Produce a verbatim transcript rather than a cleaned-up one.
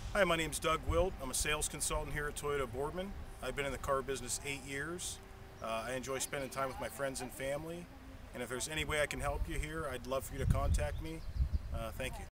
Hi, my name's Doug Wilt. I'm a sales consultant here at Toyota Boardman. I've been in the car business eight years. Uh, I enjoy spending time with my friends and family. And if there's any way I can help you here, I'd love for you to contact me. Uh, thank you.